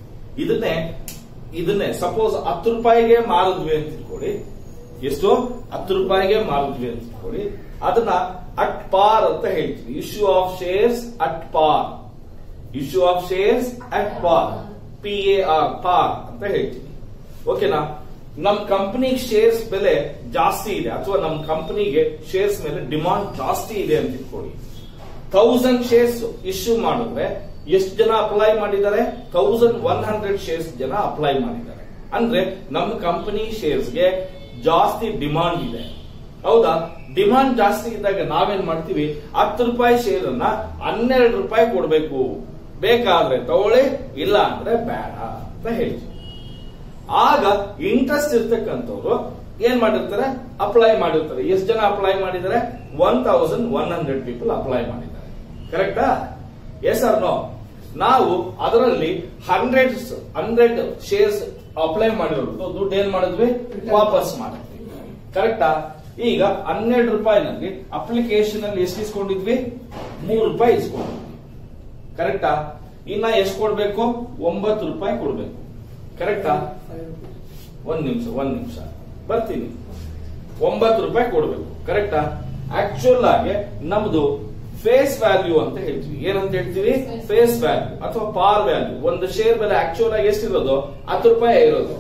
ಇದನ್ನೇ ಸಪೋಸ್ 10 ರೂಪಾಯಿಗೆ ಮಾರಿದ್ವಿ ಅಂತ ತಿಳ್ಕೊಳ್ಳಿ. ಎಷ್ಟು? 10 ರೂಪಾಯಿಗೆ ಮಾರಿದ್ವಿ ಅಂತ ತಿಳ್ಕೊಳ್ಳಿ. ಅದನ್ನ ಅಟ್ ಪಾರ್ ಅಂತ ಹೇಳ್ತೀವಿ. Issue of shares at par. Issue of shares at par, PAR, ಪಾರ್ ಅಂತ ಹೇಳ್ತೀವಿ. ಓಕೆನಾ? ನಮ್ ಕಂಪನಿ ಶೇರ್ಸ್ ಬೆಲೆ ಜಾಸ್ತಿ ಇದೆ, ಅಥವಾ ನಮ್ ಕಂಪನಿಗೆ ಶೇರ್ಸ್ ಮೇಲೆ ಡಿಮಾಂಡ್ ಜಾಸ್ತಿ ಇದೆ ಅಂತ ಇಟ್ಕೊಳ್ಳಿ. 1000 ಶೇರ್ಸ್ ಇಶ್ಯೂ ಮಾಡಿದ್ರೆ ಎಷ್ಟು ಜನ ಅಪ್ಲೈ ಮಾಡಿದ್ದಾರೆ? 1100 ಶೇರ್ಸ್ ಜನ ಅಪ್ಲೈ ಮಾಡಿದ್ದಾರೆ. ಅಂದ್ರೆ ನಮ್ ಕಂಪನಿ ಶೇರ್ಸ್ಗೆ ಜಾಸ್ತಿ ಡಿಮಾಂಡ್ ಇದೆ. ಹೌದಾ? ಡಿಮಾಂಡ್ ಜಾಸ್ತಿ ಇದ್ದಾಗ ನಾವೇನ್ ಮಾಡ್ತೀವಿ? 10 ರೂಪಾಯಿ ಶೇರ್ ಅನ್ನ 12 ರೂಪಾಯಿ ಕೊಡ್ಬೇಕು. ಬೇಕಾದ್ರೆ ತಗೊಳ್ಳಿ, ಇಲ್ಲ ಅಂದ್ರೆ ಬೇಡ ಅಂತ ಹೇಳ್ತೀವಿ. ಆಗ ಇಂಟ್ರೆಸ್ಟ್ ಇರ್ತಕ್ಕಂಥವ್ರು ಏನ್ ಮಾಡಿರ್ತಾರೆ? ಅಪ್ಲೈ ಮಾಡಿರ್ತಾರೆ. ಎಷ್ಟು ಜನ ಅಪ್ಲೈ ಮಾಡಿದ್ದಾರೆ? 1100 ಪೀಪಲ್ ಅಪ್ಲೈ ಮಾಡಿದ್ದಾರೆ. ಕರೆಕ್ಟಾ? Yes or no? ನಾವು ಅದರಲ್ಲಿ 100 ಶೇರ್ಸ್ ಅಪ್ಲೈ ಮಾಡಿರೋದು ದುಡ್ಡು ಏನ್ ಮಾಡಿದ್ವಿ? ವಾಪಸ್ ಮಾಡಿದ್ವಿ. ಕರೆಕ್ಟಾ? ಈಗ 12 ರೂಪಾಯಿನಲ್ಲಿ ಅಪ್ಲಿಕೇಶನ್ ಅಲ್ಲಿ ಎಷ್ಟು ಇಸ್ಕೊಂಡಿದ್ವಿ? 3 ರೂಪಾಯಿ ಇಸ್ಕೊಂಡಿದ್ವಿ. ಕರೆಕ್ಟಾ? ಇನ್ನ ಎಷ್ಟು ಕೊಡ್ಬೇಕು? 9 ರೂಪಾಯಿ ಕೊಡ್ಬೇಕು. ಕರೆಕ್ಟಾ? ಒಂದ್ ನಿಮಿಷ ಬರ್ತೀನಿ. 9 ರೂಪಾಯಿ ಕೊಡ್ಬೇಕು. ಕರೆಕ್ಟಾ? ಆಕ್ಚುಯಲ್ ಆಗಿ ನಮ್ದು ಫೇಸ್ ವ್ಯಾಲ್ಯೂ ಅಂತ ಹೇಳ್ತೀವಿ. ಏನಂತ ಹೇಳ್ತೀವಿ? ಫೇಸ್ ವ್ಯಾಲ್ಯೂ ಅಥವಾ ಪಾರ್ ವ್ಯಾಲ್ಯೂ. ಒಂದು ಶೇರ್ ಬೆಲೆ ಆಕ್ಚುಯಲ್ ಆಗಿ ಎಷ್ಟಿರೋದು? 10 ರೂಪಾಯಿ ಇರೋದು.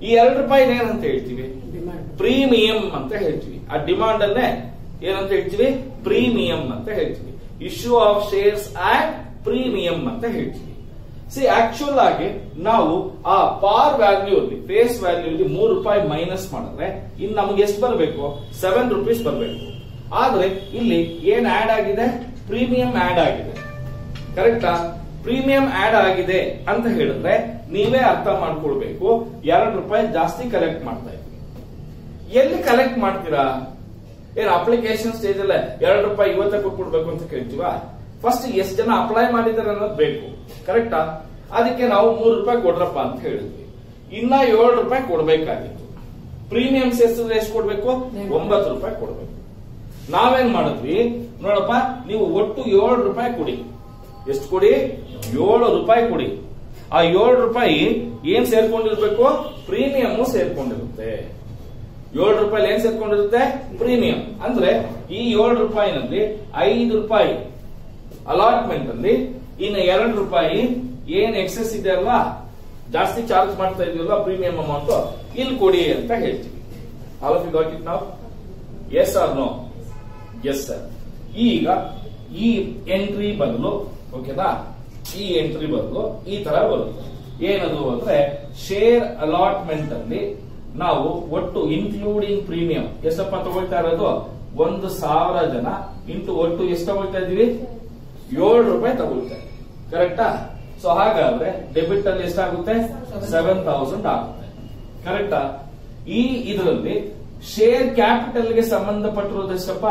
ಈ ₹2 ಏನಂತ ಹೇಳ್ತೀವಿ? ಪ್ರೀಮಿಯಂ ಅಂತ ಹೇಳ್ತೀವಿ. ಆ ಡಿಮಾಂಡ್ ಅನ್ನೇ ಏನಂತ ಹೇಳ್ತೀವಿ? ಪ್ರೀಮಿಯಂ ಅಂತ ಹೇಳ್ತೀವಿ. Issue of shares at premium ಅಂತ ಹೇಳ್ತೀವಿ. ಸಿ ಆಕ್ಚುಯಲ್ ಆಗಿ ನಾವು ಆ ಪಾರ್ ವ್ಯಾಲ್ಯೂ ಅಲ್ಲಿ ಫೇಸ್ ವ್ಯಾಲ್ಯೂ ಅಲ್ಲಿ ₹3 ಮೈನಸ್ ಮಾಡಿದ್ರೆ ಇನ್ನು ನಮಗೆ ಎಷ್ಟು ಬರಬೇಕು? ₹7 ಬರಬೇಕು. ಆದ್ರೆ ಇಲ್ಲಿ ಏನ್ ಆಡ್ ಆಗಿದೆ? ಪ್ರೀಮಿಯಂ ಆಡ್ ಆಗಿದೆ. ಕರೆಕ್ಟಾ? ಪ್ರೀಮಿಯಂ ಆಡ್ ಆಗಿದೆ ಅಂತ ಹೇಳಿದ್ರೆ ನೀವೇ ಅರ್ಥ ಮಾಡ್ಕೊಳ್ಬೇಕು, ₹2 ಜಾಸ್ತಿ ಕಲೆಕ್ಟ್ ಮಾಡ್ತಾ ಇದ್ವಿ. ಎಲ್ಲಿ ಕಲೆಕ್ಟ್ ಮಾಡ್ತೀರಾ? ಏನ್ ಅಪ್ಲಿಕೇಶನ್ ಸ್ಟೇಜ್ ಅಲ್ಲೇ ₹2 ಇವತ್ತೇ ಕೊಡ್ಬೇಕು ಅಂತ ಕೇಳ್ತೀವಾ? ಫಸ್ಟ್ ಎಷ್ಟು ಜನ ಅಪ್ಲೈ ಮಾಡಿದಾರೆ ಅನ್ನೋದು ಬೇಕು. ಕರೆಕ್ಟಾ? ಅದಕ್ಕೆ ನಾವು ₹3 ಕೊಡ್ರಪ್ಪ ಅಂತ ಹೇಳಿದ್ವಿ. ಇನ್ನ ₹7 ಕೊಡ್ಬೇಕಾಗಿತ್ತು. ಪ್ರೀಮಿಯಂ ಸೇರಿಸಿದ್ರೆ ಎಷ್ಟು ಕೊಡ್ಬೇಕು? ₹9 ಕೊಡ್ಬೇಕು. ನಾವೇನ್ ಮಾಡಿದ್ವಿ ನೋಡಪ್ಪ, ನೀವು ಒಟ್ಟು ₹7 ಕೊಡಿ. ಎಷ್ಟು ಕೊಡಿ? ₹7 ಕೊಡಿ. ಆ ₹7 ಏನ್ ಸೇರ್ಕೊಂಡಿರ್ಬೇಕು? ಪ್ರೀಮಿಯಂ ಸೇರ್ಕೊಂಡಿರುತ್ತೆ. ₹7 ಏನ್ ಸೇರ್ಕೊಂಡಿರುತ್ತೆ? ಪ್ರೀಮಿಯಂ. ಅಂದ್ರೆ ಈ ₹7 ನಲ್ಲಿ ₹5 ಅಲಾಟ್ಮೆಂಟ್ ಅಲ್ಲಿ ಇನ್ನು ₹2 ಏನ್ ಎಕ್ಸೆಸ್ ಇದೆ ಅಲ್ವಾ, ಜಾಸ್ತಿ ಚಾರ್ಜ್ ಮಾಡ್ತಾ ಇದೀವಲ್ಲ ಪ್ರೀಮಿಯಂ ಅಮೌಂಟ್, ಇಲ್ಲಿ ಕೊಡಿ ಅಂತ ಹೇಳ್ತೀವಿ. All of you got it now? Yes or no? Yes sir. ಈಗ ಈ ಎಂಟ್ರಿ ಬದಲು, ಓಕೆನಾ, ಈ ಎಂಟ್ರಿ ಬದಲು ಈ ತರ ಬರುತ್ತೆ. ಏನದು ಅಂದ್ರೆ ಶೇರ್ ಅಲಾಟ್ಮೆಂಟ್ ಅಲ್ಲಿ ನಾವು ಒಟ್ಟು ಇನ್ಕ್ಲೂಡಿಂಗ್ ಪ್ರೀಮಿಯಂ ಎಷ್ಟಪ್ಪ ತಗೊಳ್ತಾ ಇರೋದು? 1,000 ಜನ ಇಂಟು ಒಟ್ಟು ಎಷ್ಟು ತಗೊಳ್ತಾ ಇದೀವಿ? ₹7 ತಗೊಳ್ತಾ ಇದ್ದೀವಿ. ಕರೆಕ್ಟಾ? ಸೊ ಹಾಗಾದ್ರೆ ಡೆಬಿಟ್ ಅಲ್ಲಿ ಎಷ್ಟಾಗುತ್ತೆ? 7,000 ಆಗುತ್ತೆ. ಕರೆಕ್ಟಾ? ಈ ಇದರಲ್ಲಿ ಶೇರ್ ಕ್ಯಾಪಿಟಲ್ ಗೆ ಸಂಬಂಧಪಟ್ಟಿರೋದು ಎಷ್ಟಪ್ಪ?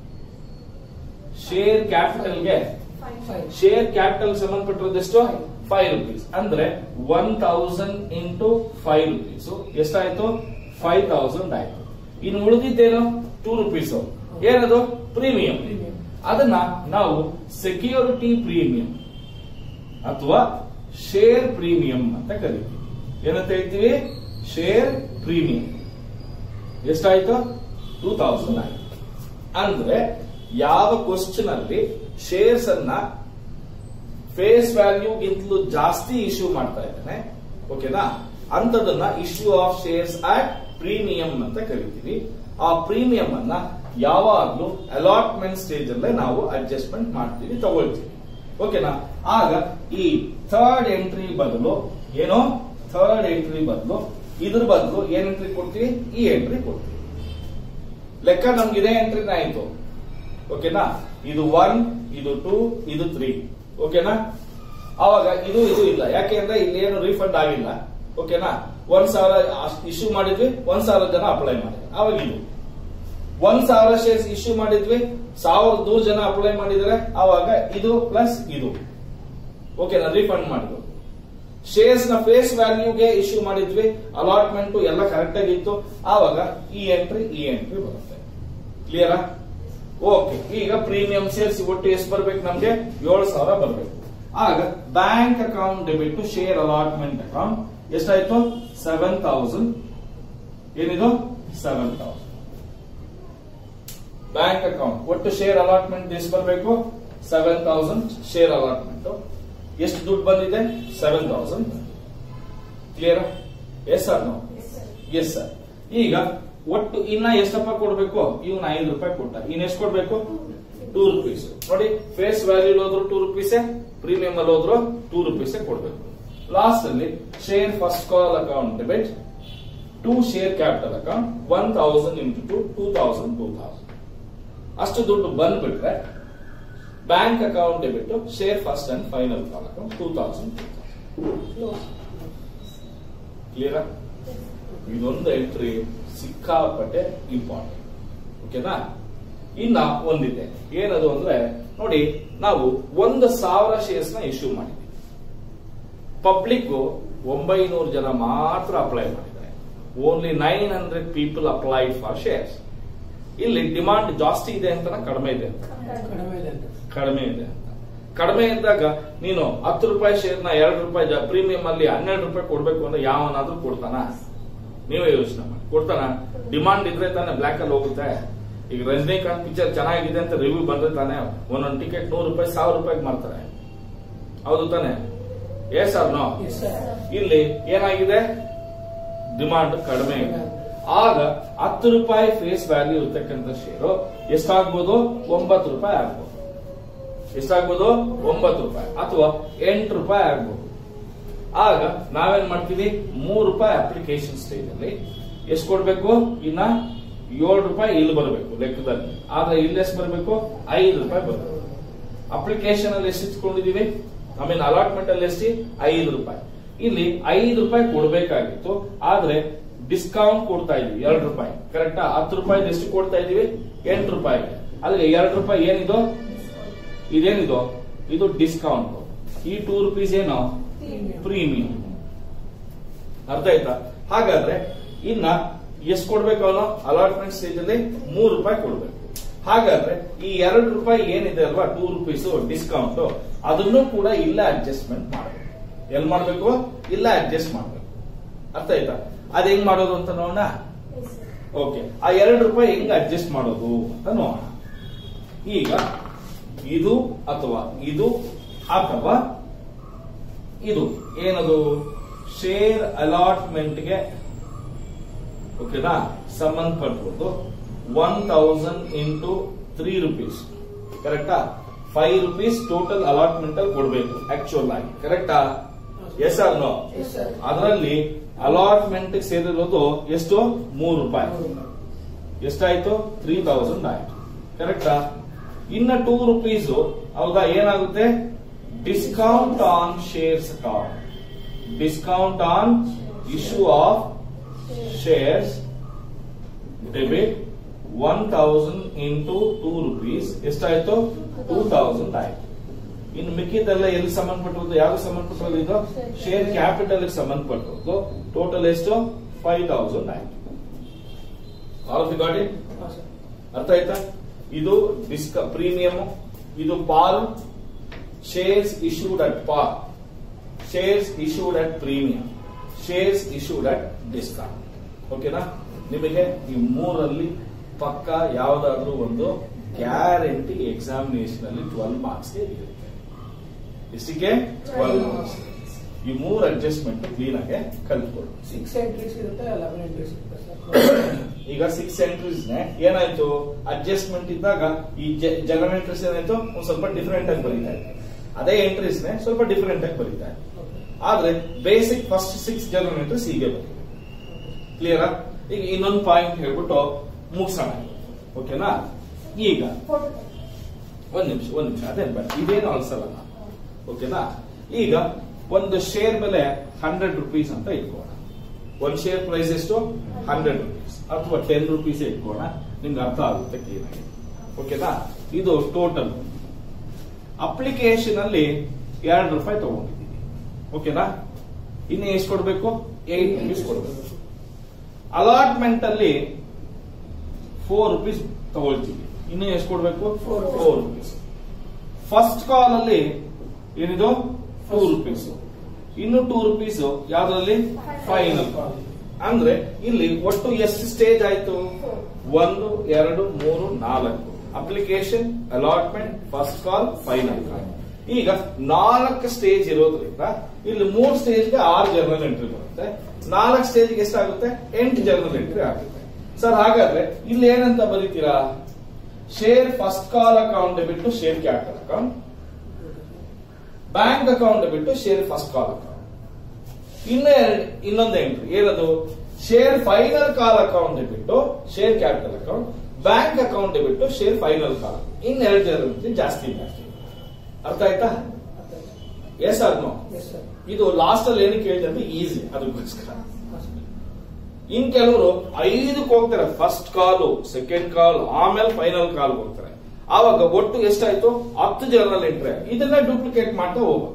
ಶೇರ್ ಕ್ಯಾಪಿಟಲ್ ಸಂಬಂಧಪಟ್ಟಿರೋದು ಎಷ್ಟು? ₹5. ಅಂದ್ರೆ 1,000 ಇಂಟು ₹5 ಎಷ್ಟಾಯ್ತು? 5,000 ಆಯ್ತು. ಇನ್ನು ಉಳಿದಿದ್ದೇನು? ₹2. ಏನದು? ಪ್ರೀಮಿಯಂ. ಅದನ್ನ ನಾವು ಸೆಕ್ಯೂರಿಟಿ ಪ್ರೀಮಿಯಂ ಅಥವಾ ಶೇರ್ ಪ್ರೀಮಿಯಂ ಅಂತ ಕರಿತೀವಿ. ಏನಂತ ಹೇಳ್ತೀವಿ? Share premium. ಎಷ್ಟಾಯ್ತು? 2,000 ಆಯ್ತು. ಅಂದ್ರೆ ಯಾವ ಕ್ವಶನ್ ಅಲ್ಲಿ ಶೇರ್ಸ್ ಅನ್ನ ಫೇಸ್ ವ್ಯಾಲ್ಯೂಗಿಂತಲೂ ಜಾಸ್ತಿ ಇಶ್ಯೂ ಮಾಡ್ತಾ ಇದ್ದಾನೆ, ಓಕೆನಾ, ಅಂತದನ್ನ issue of shares at premium ಅಂತ ಕರಿತೀವಿ. ಆ ಪ್ರೀಮಿಯಂ ಅನ್ನ ಯಾವಾಗ್ಲೂ ಅಲಾಟ್ಮೆಂಟ್ ಸ್ಟೇಜ್ ಅಲ್ಲೇ ನಾವು ಅಡ್ಜಸ್ಟ್ಮೆಂಟ್ ಮಾಡ್ತೀವಿ, ತಗೊಳ್ತೀವಿ. ಓಕೆನಾ? ಆಗ ಈ ಥರ್ಡ್ ಎಂಟ್ರಿ ಬದಲು ಏನೋ ಇದ್ರ ಬದಲು ಏನ್ ಎಂಟ್ರಿ ಕೊಡ್ತೀವಿ? ಈ ಎಂಟ್ರಿ ಕೊಡ್ತೀವಿ. ಲೆಕ್ಕ ನಮ್ಗೆ ಇದೇ ಎಂಟ್ರಿನ ಆಯ್ತು. ಓಕೆನಾ? ಇದು 1, ಇದು 2, ಇದು 3. ಓಕೆನಾ? ಅವಾಗ ಇದು ಇಲ್ಲ. ಯಾಕೆ ಅಂದ್ರೆ ಇಲ್ಲಿ ಏನು ರೀಫಂಡ್ ಆಗಿಲ್ಲ. ಓಕೆನಾ? 1,000 ಇಶ್ಯೂ ಮಾಡಿದ್ವಿ, 1,000 ಜನ ಅಪ್ಲೈ ಮಾಡಿದ್ರು. ಅವಾಗ ಇದು 1,000 ಶೇರ್ಸ್ ಇಶ್ಯೂ ಮಾಡಿದ್ವಿ, 1,100 ಜನ ಅಪ್ಲೈ ಮಾಡಿದ್ರೆ ಅವಾಗ ಇದು ಪ್ಲಸ್ ಇದು. ಓಕೆನಾ? ರೀಫಂಡ್ ಮಾಡಿದ್ರು. ಶೇರ್ಸ್ ನ ಫೇಸ್ ವ್ಯಾಲ್ಯೂಗೆ ಇಶ್ಯೂ ಮಾಡಿದ್ವಿ, ಅಲಾಟ್ಮೆಂಟ್ ಎಲ್ಲ ಕರೆಕ್ಟ್ ಆಗಿತ್ತು, ಆವಾಗ ಈ ಎಂಟ್ರಿ ಬರುತ್ತೆ. ಕ್ಲಿಯರಾ? ಓಕೆ. ಈಗ ಪ್ರೀಮಿಯಂ ಸೇರಿಸಿ ಒಟ್ಟು ಎಷ್ಟು ಬರ್ಬೇಕು? ನಮ್ಗೆ 7,000 ಬರ್ಬೇಕು. ಆಗ bank account debit to share allotment account ಎಷ್ಟಾಯ್ತು? 7,000. ಏನಿದು? 7,000. ಬ್ಯಾಂಕ್ ಅಕೌಂಟ್ ಒಟ್ಟು ಶೇರ್ ಅಲಾಟ್ಮೆಂಟ್ ಎಷ್ಟು ಬರಬೇಕು? 7,000 ಶೇರ್ ಅಲಾಟ್ಮೆಂಟ್. ಎಷ್ಟು ದುಡ್ಡು ಬಂದಿದೆ? 7,000. Clear? Yes sir? No? Yes sir. ಈಗ ಒಟ್ಟು ಇನ್ನ ಎಷ್ಟಪ್ಪ ಕೊಡ್ಬೇಕು? ಇವನು ₹5 ಕೊಟ್ಟ. ಇನ್ ಎಷ್ಟು ಕೊಡ್ಬೇಕು? ₹2. ನೋಡಿ, ಫೇಸ್ ವ್ಯಾಲ್ಯೂ ಹೋದ್ರು ₹2, ಪ್ರೀಮಿಯಂ ಅಲ್ಲಿ ಹೋದ್ರು ₹2 ಕೊಡ್ಬೇಕು. ಲಾಸ್ಟ್ ಅಲ್ಲಿ share first call account debit to share capital account 1,000 into 2,000. ಅಷ್ಟು ದುಡ್ಡು ಬಂದ್ಬಿಟ್ರೆ bank account debit share first and final call account 2,000. Clear? ಇದೊಂದು ಎಂಟ್ರಿ ಸಿಕ್ಕಾಪಟ್ಟೆ ಇಂಪಾರ್ಟೆಂಟ್. ಓಕೆನಾ? ಇನ್ನ ಒಂದಿದೆ. ಏನದು ಅಂದ್ರೆ ನೋಡಿ, ನಾವು 1,000 ಶೇರ್ಸ್ ನ ಇಶ್ಯೂ ಮಾಡಿದ್ವಿ. ಪಬ್ಲಿಕ್ 900 ಜನ ಮಾತ್ರ ಅಪ್ಲೈ ಮಾಡಿದ್ದಾರೆ. Only 900 people applied for shares. ಇಲ್ಲಿ ಡಿಮಾಂಡ್ ಜಾಸ್ತಿ ಇದೆ ಅಂತ ಕಡಿಮೆ ಇದೆ ಅಂತ. ಕಡಿಮೆ ಇದ್ದಾಗ ನೀನು ₹10 ಶೇರ್ ನ ₹2 ಪ್ರೀಮಿಯಂ ಅಲ್ಲಿ ₹12 ಕೊಡ್ಬೇಕು ಅಂದ್ರೆ ಯಾವನಾದ್ರೂ ಕೊಡ್ತಾನ? ನೀವೇ ಯೋಚನೆ ಮಾಡಿ. ಕೊಡ್ತಾನ? ಡಿಮಾಂಡ್ ಇದ್ರೆ ತಾನೆ ಬ್ಲಾಕ್ ಅಲ್ಲಿ ಹೋಗುತ್ತೆ. ಈಗ ರಜನಿಕಾಂತ್ ಪಿಕ್ಚರ್ ಚೆನ್ನಾಗಿದೆ ಅಂತ ರಿವ್ಯೂ ಬಂದ್ರೆ ತಾನೆ ಒಂದೊಂದು ಟಿಕೆಟ್ ₹100 ₹1,000 ಮಾಡ್ತಾರೆ. ಹೌದು ತಾನೆ? Yes or no? ಇಲ್ಲಿ ಏನಾಗಿದೆ? ಡಿಮಾಂಡ್ ಕಡಿಮೆ ಇದೆ. ಆಗ 10 ರೂಪಾಯಿ ಫೇಸ್ ವ್ಯಾಲ್ಯೂ ಇರ್ತಕ್ಕಂಥ ಶೇರು ಎಷ್ಟಾಗ್ಬೋದು? 9 ರೂಪಾಯಿ ಆಗ್ಬೋದು. ಎಷ್ಟಾಗ್ಬೋದು? 9 ರೂಪಾಯಿ ಅಥವಾ 8 ರೂಪಾಯಿ ಆಗ್ಬೋದು. ಆಗ ನಾವೇನ್ ಮಾಡ್ತೀವಿ? 3 ರೂಪಾಯಿ ಅಪ್ಲಿಕೇಶನ್ ಸ್ಟೇಜ್ ಅಲ್ಲಿ ಎಷ್ಟು ಕೊಡ್ಬೇಕು? ಇನ್ನ 7 ರೂಪಾಯಿ ಇಲ್ಲಿ ಬರಬೇಕು ಲೆಕ್ಕದಲ್ಲಿ. ಆದ್ರೆ ಇಲ್ಲಿ ಎಷ್ಟು ಬರಬೇಕು? 5 ರೂಪಾಯಿ ಬರಬೇಕು. ಅಪ್ಲಿಕೇಶನ್ ಅಲ್ಲಿ ಎಷ್ಟು ಇಟ್ಕೊಂಡಿದೀವಿ? ಅಲಾಟ್ಮೆಂಟ್ ಅಲ್ಲಿ ಎಷ್ಟು? 5 ರೂಪಾಯಿ. ಇಲ್ಲಿ 5 ರೂಪಾಯಿ ಕೊಡ್ಬೇಕಾಗಿತ್ತು, ಆದ್ರೆ ಡಿಸ್ಕೌಂಟ್ ಕೊಡ್ತಾ ಇದೀವಿ 2 ರೂಪಾಯಿ. ಕರೆಕ್ಟಾ? 10 ರೂಪಾಯಿ ಎಷ್ಟು ಕೊಡ್ತಾ ಇದೀವಿ? 8 ರೂಪಾಯಿ. ಅಲ್ಲಿಗೆ 2 ರೂಪಾಯಿ ಏನಿದು? ಇದೇನಿದು? ಇದು ಡಿಸ್ಕೌಂಟ್. ಈ 2 ರೂಪೀಸ್ ಏನು? ಪ್ರೀಮಿಯಂ. ಅರ್ಥ ಆಯ್ತಾ? ಹಾಗಾದ್ರೆ ಇನ್ನ ಎಷ್ಟು ಕೊಡ್ಬೇಕು? ಅವನು ಅಲಾಟ್ಮೆಂಟ್ ಸ್ಟೇಜ್ ಅಲ್ಲಿ 3 ರೂಪಾಯಿ ಕೊಡ್ಬೇಕು. ಹಾಗಾದ್ರೆ ಈ 2 ರೂಪಾಯಿ ಏನಿದೆ ಅಲ್ವಾ, 2 ರೂಪೀಸ್ ಡಿಸ್ಕೌಂಟ್, ಅದನ್ನು ಕೂಡ ಇಲ್ಲ ಅಡ್ಜಸ್ಟ್ಮೆಂಟ್ ಮಾಡಬೇಕು. ಎಲ್ಲಿ ಮಾಡ್ಬೇಕು? ಇಲ್ಲ ಅಡ್ಜಸ್ಟ್ ಮಾಡ್ಬೇಕು. ಅರ್ಥ ಆಯ್ತಾ? ಅದ್ ಹೆಂಗ್ ಮಾಡೋದು ಅಂತ ನೋಡೋಣ. ಓಕೆ, ಆ 2 ರೂಪಾಯಿ ಹೆಂಗ್ ಅಡ್ಜಸ್ಟ್ ಮಾಡೋದು ಅಂತ ನೋಡೋಣ. ಈಗ ಇದು ಅಥವಾ ಇದು ಅಥವಾ ಇದು ಏನದು? ಶೇರ್ ಅಲಾಟ್ಮೆಂಟ್ಗೆ ಓಕೆನಾ ಸಂಬಂಧಪಟ್ಟಿರೋದು 1000 ಇಂಟು 3 ರೂಪೀಸ್. ಕರೆಕ್ಟಾ? 5 ರೂಪೀಸ್ ಟೋಟಲ್ ಅಲಾಟ್ಮೆಂಟ್ ಅಲ್ಲಿ ಕೊಡಬೇಕು ಆಕ್ಚುಯಲ್ ಆಗಿ. ಕರೆಕ್ಟಾ? Yes or no? ಅದರಲ್ಲಿ ಅಲಾಟ್ಮೆಂಟ್ ಸೇರಿರೋದು ಎಷ್ಟು? 3 ರೂಪಾಯಿ. ಎಷ್ಟಾಯ್ತು? 3000 ಆಯ್ತು. ಕರೆಕ್ಟಾ? ಇನ್ನ 2 ರೂಪೀಸ್ ಹೌದಾ ಏನಾಗುತ್ತೆ? Discount on shares account. Discount on issue of shares debit 1000 into 2 rupees ಎಷ್ಟಾಯ್ತು? 2000 ಆಯ್ತು. ಇನ್ನು ಮಿಕ್ಕಿದೆಲ್ಲ ಎಲ್ಲಿ ಸಂಬಂಧಪಟ್ಟಿರೋದು? ಯಾವ್ದು ಸಂಬಂಧಪಟ್ಟಿರೋದು? ಇದು ಶೇರ್ ಕ್ಯಾಪಿಟಲ್ ಸಂಬಂಧಪಟ್ಟಿರೋದು. ಟೋಟಲ್ ಎಷ್ಟು? 5000 ಆಯ್ತು. ಅರ್ಥ ಆಯ್ತಾ? ಇದು ಪ್ರೀಮಿಯಂ, ಇದು par. Shares issued at par, shares issued at premium, shares issued at discount. ಓಕೆನಾ? ನಿಮಗೆ ಈ 3ರಲ್ಲಿ ಪಕ್ಕ ಯಾವ್ದಾದ್ರೂ ಒಂದು ಗ್ಯಾರಂಟಿ ಎಕ್ಸಾಮಿನೇಷನ್ ಅಲ್ಲಿ 12 ಮಾರ್ಕ್ಸ್ ಇರುತ್ತೆ. ಎಷ್ಟಿಗೆ? 12 ಮಾರ್ಕ್ಸ್. ಈ 3 ಅಡ್ಜಸ್ಟ್ಮೆಂಟ್ ಕ್ಲೀನ್ ಆಗಿ ಕಲ್ತ್ಕೊಳ್ಳಿ. 6 ಎಂಟ್ರೀಸ್ ಇರುತ್ತೆ, 11 ಎಂಟ್ರೀಸ್ ಇರುತ್ತೆ. ಈಗ 6 ಎಂಟ್ರೀಸ್ ಏನಾಯ್ತು? ಅಡ್ಜಸ್ಟ್ಮೆಂಟ್ ಇದ್ದಾಗ ಈ ಜನರಲ್ ಎಂಟ್ರೀಸ್ ಏನಾಯ್ತು? ಒಂದ್ ಸ್ವಲ್ಪ ಡಿಫರೆಂಟ್ ಆಗಿ ಬರೀತಾ ಇದೆ. ಅದೇ ಎಂಟ್ರೀಸ್ ಸ್ವಲ್ಪ ಡಿಫರೆಂಟ್ ಆಗಿ ಬರೀತಾ ಇದೆ. ಆದ್ರೆ ಬೇಸಿಕ್ ಫಸ್ಟ್ 6 ಜನರಲ್ ಎಂಟ್ರೀಸ್ ಹೀಗೆ ಬರೀ. ಕ್ಲಿಯರಾ? ಈಗ ಇನ್ನೊಂದು ಪಾಯಿಂಟ್ ಹೇಳ್ಬಿಟ್ಟು ಮುಗಿಸೋಣ. ಓಕೆನಾ? ಈಗ ಒಂದ್ ನಿಮಿಷ ಅದೇನ್ ಬೇಡ, ಇದೇನು ಅನ್ಸಲ್ಲ. ಓಕೆನಾ? ಈಗ ಒಂದು ಶೇರ್ ಬೆಲೆ 100 ರೂಪೀಸ್ ಅಂತ ಇಟ್ಕೋಣ. ಒಂದು ಶೇರ್ ಪ್ರೈಸ್ ಎಷ್ಟು? 100 ರೂಪೀಸ್ ಅಥವಾ 10 ರೂಪೀಸ್ ಇಟ್ಕೋಣ. ನಿಮ್ಗೆ ಅರ್ಥ ಆಗುತ್ತೆ ಕ್ಲೀನ್ ಆಗಿ. ಓಕೆನಾ? ಇದು ಟೋಟಲ್. ಅಪ್ಲಿಕೇಶನ್ ಅಲ್ಲಿ 2 ರೂಪಾಯಿ ತಗೊಂಡಿದ್ದೀನಿ. ಓಕೆನಾ? ಇನ್ನು ಎಷ್ಟು ಕೊಡ್ಬೇಕು? 8 ರೂಪೀಸ್ ಕೊಡ್ಬೇಕು. ಅಲಾಟ್ಮೆಂಟ್ ಅಲ್ಲಿ 4 ರೂಪೀಸ್ ತಗೊಳ್ತೀವಿ. ಇನ್ನು ಎಷ್ಟು ಕೊಡ್ಬೇಕು? 4 ರೂಪೀಸ್. ಫಸ್ಟ್ ಕಾಲ್ ಅಲ್ಲಿ ಏನಿದು? 2 ರೂಪೀಸ್. ಇನ್ನು 2 ರೂಪೀಸ್ ಯಾವ್ದ್ರಲ್ಲಿ? Final call. ಅಂದ್ರೆ ಇಲ್ಲಿ ಒಟ್ಟು ಎಷ್ಟು ಸ್ಟೇಜ್ ಆಯ್ತು? 1, 2, 3, 4. Application, allotment, first call, final call. ಈಗ 4 ಸ್ಟೇಜ್ ಇರೋದ್ರಿಂದ ಇಲ್ಲಿ 3 ಸ್ಟೇಜ್ಗೆ 6 ಜರ್ನಲ್ ಎಂಟ್ರಿ ಬರುತ್ತೆ. 4 ಸ್ಟೇಜ್ಗೆ ಎಷ್ಟಾಗುತ್ತೆ? 8 ಜರ್ನಲ್ ಎಂಟ್ರಿ ಆಗುತ್ತೆ. ಸರ್ ಹಾಗಾದ್ರೆ ಇಲ್ಲಿ ಏನಂತ ಬರೀತೀರಾ? ಶೇರ್ ಫಸ್ಟ್ ಕಾಲ್ ಅಕೌಂಟ್ ಬಿಟ್ಟು share capital account, bank account ಬಿಟ್ಟು ಶೇರ್ ಫಸ್ಟ್ ಕಾಲ್ ಅಕೌಂಟ್. ಇನ್ನೊಂದು ಎಂಟ್ರಿ ಏನದು? ಶೇರ್ ಫೈನಲ್ ಕಾಲ್ ಅಕೌಂಟ್ ಬಿಟ್ಟು share capital account, bank account ಬಿಟ್ಟು ಶೇರ್ ಫೈನಲ್ ಕಾಲ್. ಇನ್ನೆರಡು ಜನ ಜಾಸ್ತಿ. ಅರ್ಥ ಆಯ್ತಾ? Yes or no? ಇದು ಲಾಸ್ಟ್ ಅಲ್ಲಿ ಏನಕ್ಕೆ ಹೇಳಿದ್ರೆ ಈಸಿ, ಅದಕ್ಕೋಸ್ಕರ. ಇನ್ ಕೆಲವರು 5ಕ್ಕೆ ಹೋಗ್ತಾರೆ. ಫಸ್ಟ್ ಕಾಲು, ಸೆಕೆಂಡ್ ಕಾಲ್, ಆಮೇಲೆ ಫೈನಲ್ ಕಾಲ್ ಹೋಗ್ತಾರೆ. ಆವಾಗ ಒಟ್ಟು ಎಷ್ಟಾಯ್ತು? 10 ಜನರಲ್ ಎಂಟ್ರಿ. ಇದನ್ನ ಡೂಪ್ಲಿಕೇಟ್ ಮಾಡ್ತಾ ಹೋಗೋದು.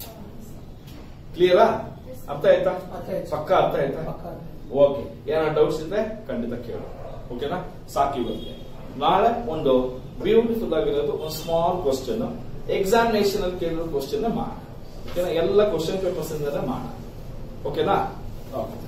ಕ್ಲಿಯರಾ? ಅರ್ಥ ಆಯ್ತಾ? ಪಕ್ಕ ಅರ್ಥ ಆಯ್ತಾ? ಓಕೆ. ಏನಾದ್ರು ಡೌಟ್ಸ್ ಇದ್ರೆ ಖಂಡಿತ ಕೇಳು. ಓಕೆನಾ? ಸಾಕಿ ಬಂದಿದೆ. ನಾಳೆ ಒಂದು ಬ್ಯೂಟಿಫುಲ್ ಆಗಿರೋದು ಒಂದು ಸ್ಮಾಲ್ ಕ್ವಶನ್ ಎಕ್ಸಾಮಿನೇಷನ್ ಅಲ್ಲಿ ಕೇಳಿರೋ ಕ್ವಶನ್ ಮಾಡೋಣ. ಓಕೆನಾ? ಎಲ್ಲ ಕ್ವಶನ್ ಪೇಪರ್ಸ್ ಇಂದ ಮಾಡೋಣ. ಓಕೆನಾ? ಓಕೆ.